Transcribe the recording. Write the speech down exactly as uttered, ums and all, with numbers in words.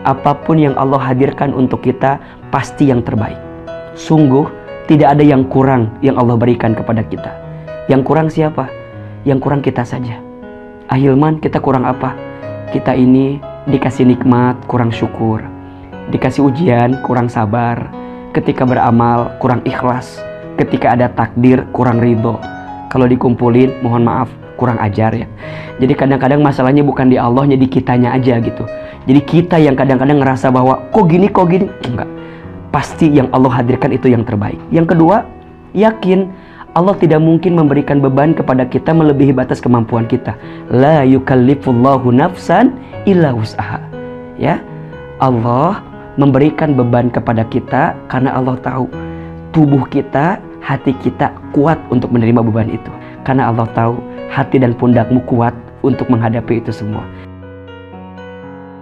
apapun yang Allah hadirkan untuk kita pasti yang terbaik. Sungguh tidak ada yang kurang yang Allah berikan kepada kita. Yang kurang siapa? Yang kurang kita saja. Ahilman, kita kurang apa? Kita ini dikasih nikmat kurang syukur, dikasih ujian kurang sabar, ketika beramal kurang ikhlas, ketika ada takdir kurang ridho. Kalau dikumpulin mohon maaf kurang ajar ya. Jadi kadang-kadang masalahnya bukan di Allah, jadi kitanya aja gitu. Jadi kita yang kadang-kadang ngerasa bahwa kok gini kok gini. Enggak, pasti yang Allah hadirkan itu yang terbaik. Yang kedua, yakin Allah tidak mungkin memberikan beban kepada kita melebihi batas kemampuan kita. La yukallifullahu nafsan illa wus'aha. Ya, Allah memberikan beban kepada kita karena Allah tahu tubuh kita, hati kita kuat untuk menerima beban itu. Karena Allah tahu hati dan pundakmu kuat untuk menghadapi itu semua.